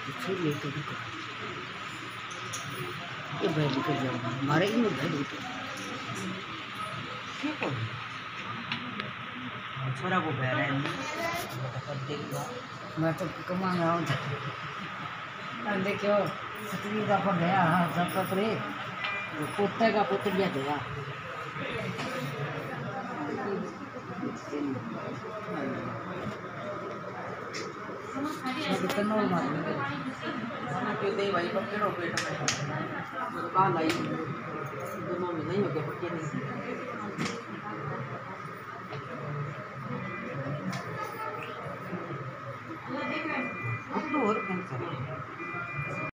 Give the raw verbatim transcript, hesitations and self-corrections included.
इसे लेकर भी कर ये बैठ कर जाऊँगा हमारे ही में बैठ कर क्या करूँ छोरा को बह रहा है मैं तो कमा रहा हूँ देखो सतवी का पर गया हाँ सब पकड़े कुत्ते का पुतलिया गया मैं कितना नॉल मार कहते हैं भाई पक्के रो पेट में तो कहाँ लाई दोनों में नहीं हो गया पक्के नहीं